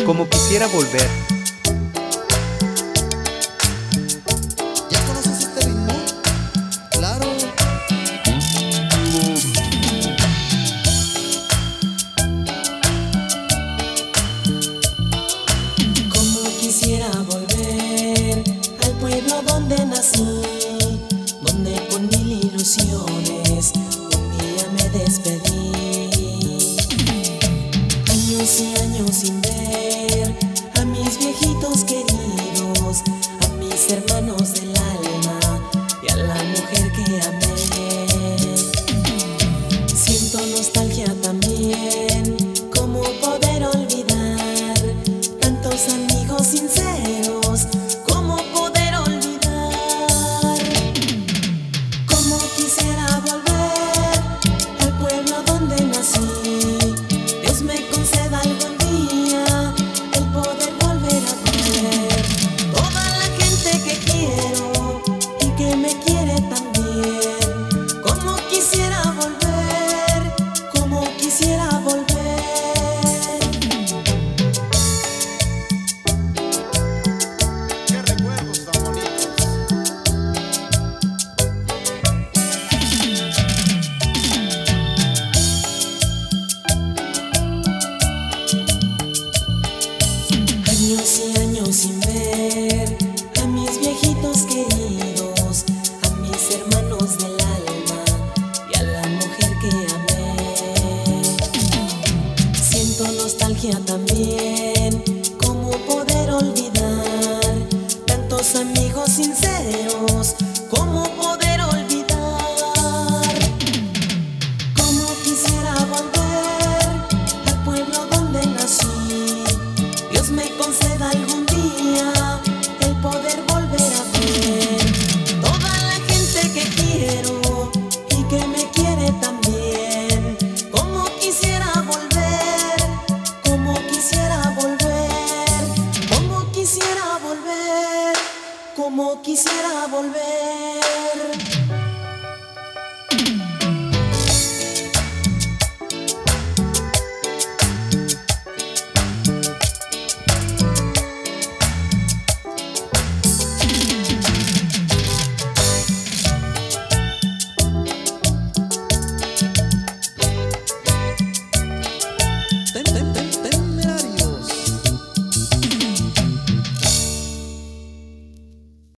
como quisiera volver. ¿Ya conoces este ritmo? Claro. Como quisiera volver al pueblo donde nací, donde con mil ilusiones un día me despedí. Años y años sin ver a mis viejitos queridos, a mis hermanos del alma y a la mujer que amé. Siento nostalgia también, cómo poder olvidar tantos amigos sinceros, cómo poder olvidar. Cómo quisiera volver al pueblo donde nací. Dios me conceda algún día el poder volver a ver toda la gente que quiero y que me quiere también. Cómo quisiera volver, cómo quisiera volver. Qué recuerdos tan bonitos. Años y años sin ver a mis viejitos queridos, a mis hermanos del alma y a la mujer que amé. Siento nostalgia también, cómo poder olvidar tantos amigos sinceros.